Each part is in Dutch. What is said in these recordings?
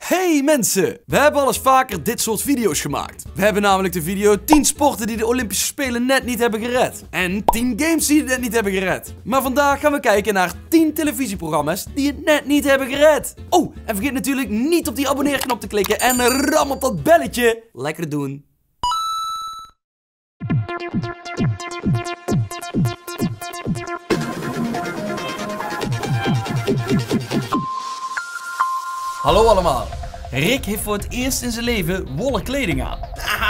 Hey mensen, we hebben al eens vaker dit soort video's gemaakt. We hebben namelijk de video 10 sporten die de Olympische Spelen net niet hebben gered. En 10 games die het net niet hebben gered. Maar vandaag gaan we kijken naar 10 televisieprogramma's die het net niet hebben gered. Oh, en vergeet natuurlijk niet op die abonneerknop te klikken en ram op dat belletje. Lekker doen. Hallo allemaal. Rick heeft voor het eerst in zijn leven wollen kleding aan.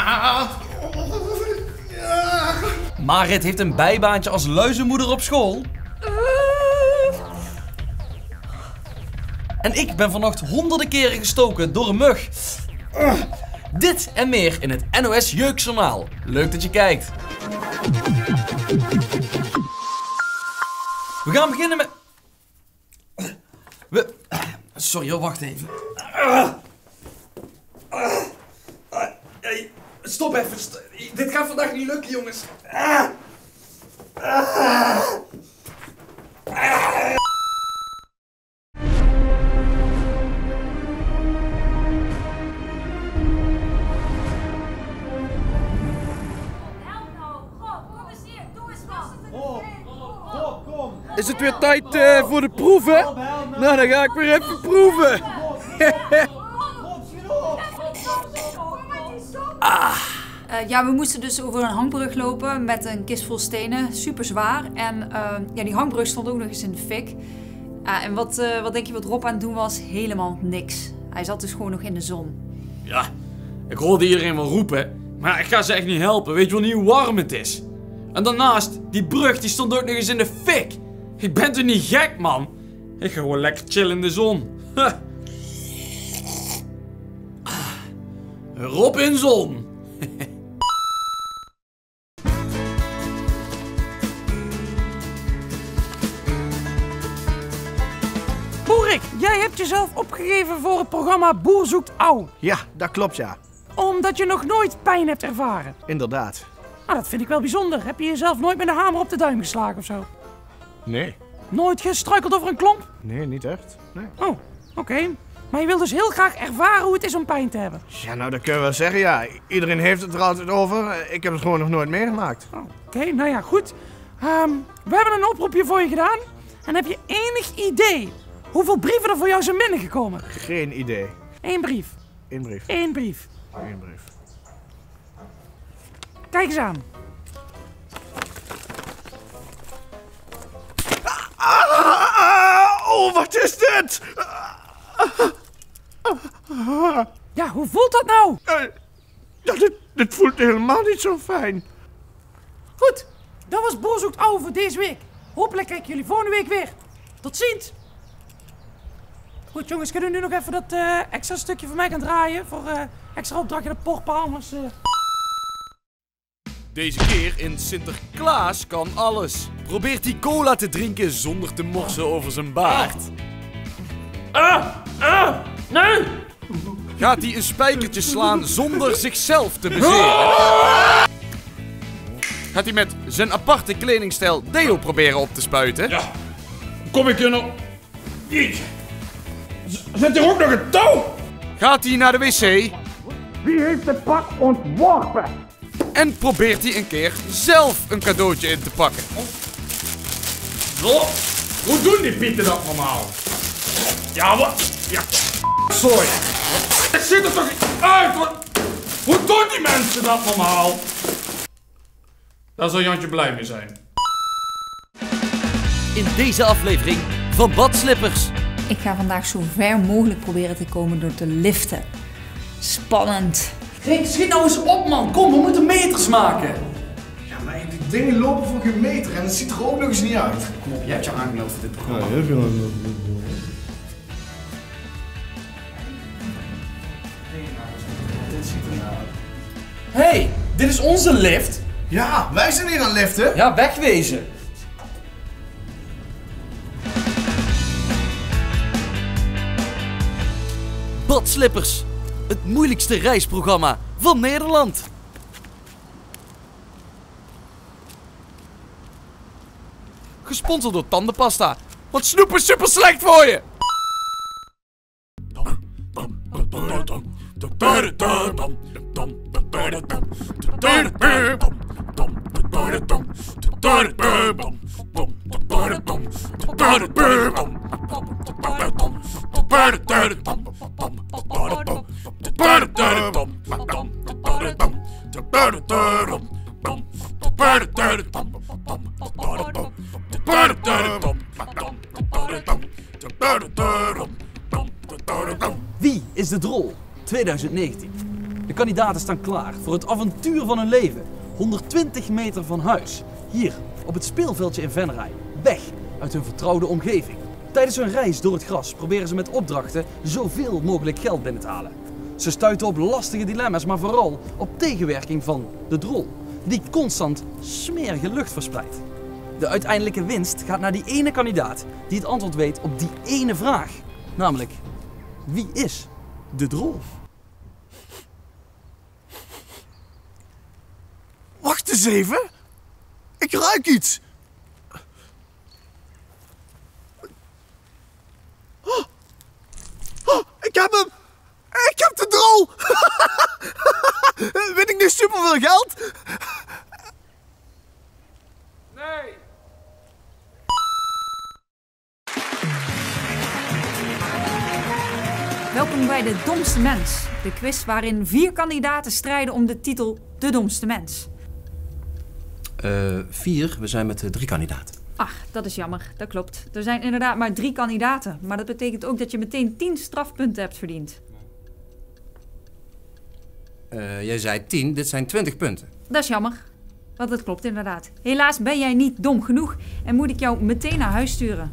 Marit heeft een bijbaantje als luizenmoeder op school. En ik ben vannacht honderden keren gestoken door een mug. Dit en meer in het NOS Jeukjournaal. Leuk dat je kijkt. We gaan beginnen met... Sorry hoor, wacht even. Stop even. Dit gaat vandaag niet lukken, jongens. Is het weer tijd voor de proeven? Nou, dan ga ik weer even proeven. Ja, we moesten dus over een hangbrug lopen met een kist vol stenen. Super zwaar. En ja, die hangbrug stond ook nog eens in de fik. En wat denk je wat Rob aan het doen was? Helemaal niks. Hij zat dus gewoon nog in de zon. Ja, ik hoorde iedereen wel roepen. Maar ik ga ze echt niet helpen. Weet je wel niet hoe warm het is? En daarnaast, die brug die stond ook nog eens in de fik. Ik ben toch niet gek, man? Ik ga gewoon lekker chillen in de zon. Rob in zon. Boerik, jij hebt jezelf opgegeven voor het programma Boer zoekt Au. Ja, dat klopt ja. Omdat je nog nooit pijn hebt ervaren. Inderdaad. Nou, dat vind ik wel bijzonder. Heb je jezelf nooit met een hamer op de duim geslagen of zo? Nee. Nooit gestruikeld over een klomp? Nee, niet echt. Nee. Oh, oké. Maar je wil dus heel graag ervaren hoe het is om pijn te hebben. Ja, nou dat kun je wel zeggen ja. Iedereen heeft het er altijd over. Ik heb het gewoon nog nooit meegemaakt. Oké, nou ja, goed. We hebben een oproepje voor je gedaan. En heb je enig idee hoeveel brieven er voor jou zijn binnengekomen? Geen idee. Eén brief. Eén brief. Eén brief. Eén brief. Kijk eens aan. Oh, wat is dit? Ja, hoe voelt dat nou? Ja, dit voelt helemaal niet zo fijn. Goed, dat was Boer zoekt Au voor deze week. Hopelijk kijken jullie volgende week weer. Tot ziens. Goed jongens, kunnen we nu nog even dat extra stukje voor mij gaan draaien? Voor extra opdrachtje de porpaal, anders... Deze keer in Sinterklaas kan alles. Probeert hij cola te drinken zonder te morsen over zijn baard. Nee! Gaat hij een spijkertje slaan zonder zichzelf te bezeren? Gaat hij met zijn aparte kledingstijl deo proberen op te spuiten? Ja, kom ik hier nog... Jeetje. Zit er ook nog een touw? Gaat hij naar de wc? Wie heeft het pak ontworpen? En probeert hij een keer zelf een cadeautje in te pakken? Zo, hoe doen die pieten dat normaal? Ja, wat? Ja, sorry. Het zit er toch niet uit? Hoe doen die mensen dat normaal? Daar zal Jantje blij mee zijn. In deze aflevering van Badslippers. Ik ga vandaag zo ver mogelijk proberen te komen door te liften. Spannend. Rick, schiet nou eens op man. Kom, we moeten meters maken. Ja, maar die dingen lopen voor geen meter en het ziet er ook nog eens niet uit. Kom op, jij hebt je aangemeld voor dit programma. heel veel. Hey, dit is onze lift. Ja, wij zijn hier aan het liften. Ja, wegwezen. Badslippers. Het moeilijkste reisprogramma van Nederland. Gesponsord door Tandenpasta. Want snoep is super slecht voor je. Wie is de Drol 2019? De kandidaten staan klaar voor het avontuur van hun leven. 120 meter van huis. Hier, op het speelveldje in Venray. Weg uit hun vertrouwde omgeving. Tijdens hun reis door het gras proberen ze met opdrachten zoveel mogelijk geld binnen te halen. Ze stuiten op lastige dilemma's, maar vooral op tegenwerking van de Drol, die constant smerige lucht verspreidt. De uiteindelijke winst gaat naar die ene kandidaat die het antwoord weet op die ene vraag. Namelijk, wie is de Drol? Wacht eens even. Ik ruik iets. Ik heb hem. Ik heb de Drol. Win ik nu superveel geld? Nee. Welkom bij De Domste Mens, de quiz waarin 4 kandidaten strijden om de titel De Domste Mens. 4, we zijn met 3 kandidaten. Ach, dat is jammer, dat klopt. Er zijn inderdaad maar 3 kandidaten, maar dat betekent ook dat je meteen 10 strafpunten hebt verdiend. Jij zei 10, dit zijn 20 punten. Dat is jammer, want dat klopt inderdaad. Helaas ben jij niet dom genoeg en moet ik jou meteen naar huis sturen.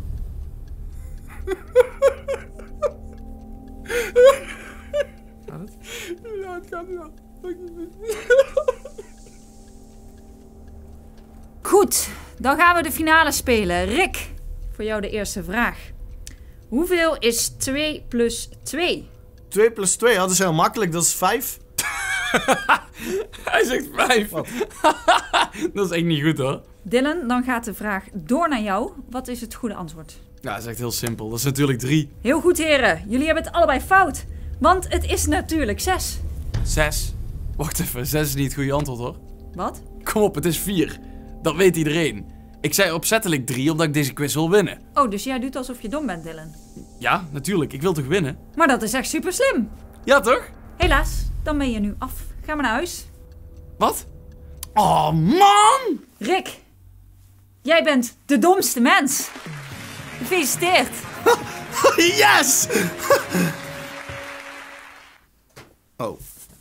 Ja, het gaat wel. Goed, dan gaan we de finale spelen. Rick, voor jou de eerste vraag. Hoeveel is 2 plus 2? 2 plus 2, dat is heel makkelijk. Dat is 5. Hij zegt 5. Dat is echt niet goed hoor. Dylan, dan gaat de vraag door naar jou. Wat is het goede antwoord? Ja, dat is echt heel simpel. Dat is natuurlijk 3. Heel goed heren, jullie hebben het allebei fout. Want het is natuurlijk 6. 6. Wacht even, 6 is niet het goede antwoord hoor. Wat? Kom op, het is 4. Dat weet iedereen. Ik zei opzettelijk 3 omdat ik deze quiz wil winnen. Oh, dus jij doet alsof je dom bent, Dylan. Ja, natuurlijk. Ik wil toch winnen? Maar dat is echt super slim. Ja, toch? Helaas, dan ben je nu af. Ga maar naar huis. Wat? Oh, man! Rick, jij bent de domste mens. Gefeliciteerd. Yes! Oh.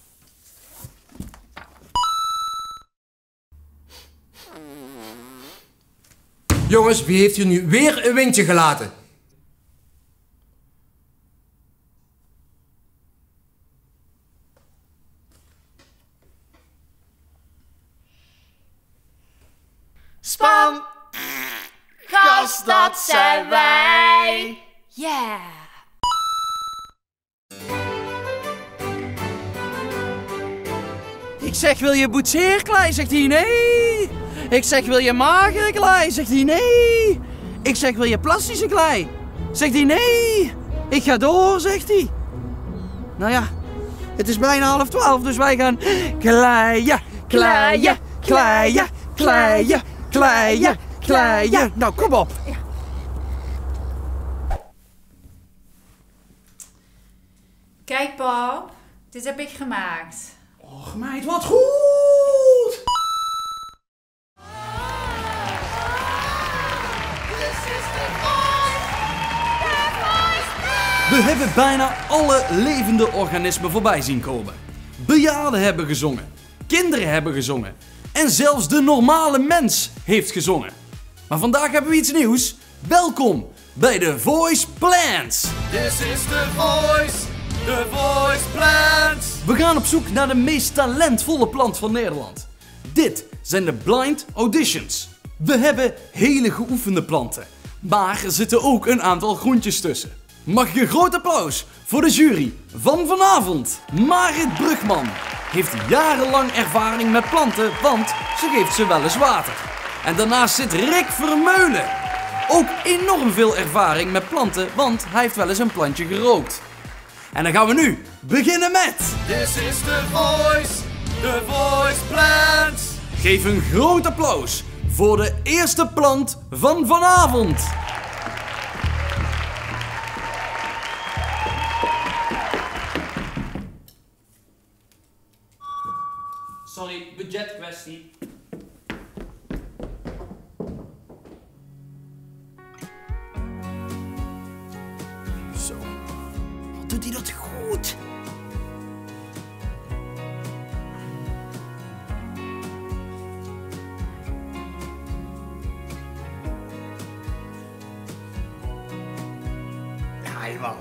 Jongens, wie heeft hier nu weer een windje gelaten? Span, gast, dat zijn wij. Yeah. Ik zeg, wil je boetseerklei? Zegt hij nee. Ik zeg, wil je magere klei? Zegt hij nee. Ik zeg, wil je plastische klei? Zegt hij nee. Ik ga door, zegt hij. Nou ja, het is bijna 11:30, dus wij gaan kleien, kleien, kleien, kleien, kleien, kleien. Nou, kom op. Kijk, Pap. Dit heb ik gemaakt. Och meid, wat goed! We hebben bijna alle levende organismen voorbij zien komen. Bejaarden hebben gezongen, kinderen hebben gezongen en zelfs de normale mens heeft gezongen. Maar vandaag hebben we iets nieuws. Welkom bij The Voice Plants. This is the voice plants. We gaan op zoek naar de meest talentvolle plant van Nederland. Dit zijn de Blind Auditions. We hebben hele geoefende planten, maar er zitten ook een aantal groentjes tussen. Mag ik een groot applaus voor de jury van vanavond. Marit Brugman heeft jarenlang ervaring met planten, want ze geeft ze wel eens water. En daarnaast zit Rick Vermeulen. Ook enorm veel ervaring met planten, want hij heeft wel eens een plantje gerookt. En dan gaan we nu beginnen met... This is The Voice. The Voice Plants. Geef een groot applaus voor de eerste plant van vanavond. Sorry, budgetkwestie. Zo. Wat doet hij dat goed? Ja, jawel.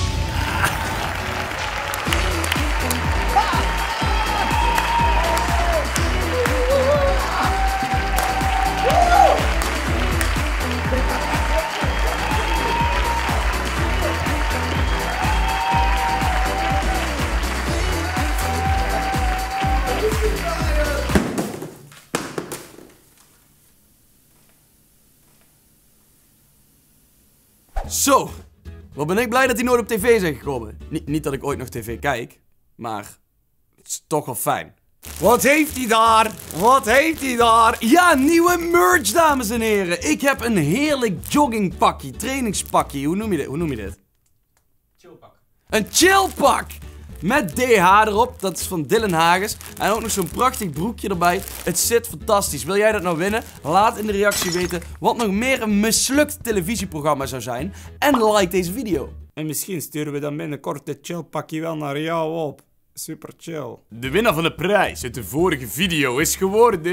Zo, wat ben ik blij dat die nooit op tv zijn gekomen. Niet dat ik ooit nog tv kijk, maar het is toch wel fijn. Wat heeft hij daar? Wat heeft hij daar? Ja, nieuwe merch, dames en heren. Ik heb een heerlijk joggingpakje, trainingspakje. Hoe noem je dit? Chillpak. Een chillpak! Met DH erop, dat is van Dylan Hagens. En ook nog zo'n prachtig broekje erbij. Het zit fantastisch. Wil jij dat nou winnen? Laat in de reactie weten wat nog meer een mislukt televisieprogramma zou zijn. En like deze video. En misschien sturen we dan binnenkort dit chillpakje wel naar jou op. Super chill. De winnaar van de prijs uit de vorige video is geworden...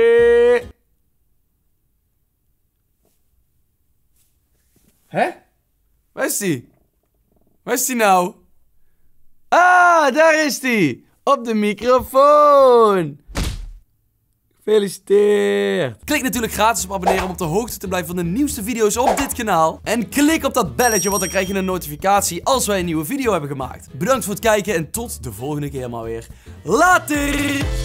Hè? Waar is die? Waar is die nou? Ah, daar is die! Op de microfoon! Gefeliciteerd! Klik natuurlijk gratis op abonneren om op de hoogte te blijven van de nieuwste video's op dit kanaal. En klik op dat belletje, want dan krijg je een notificatie als wij een nieuwe video hebben gemaakt. Bedankt voor het kijken en tot de volgende keer maar weer. Later!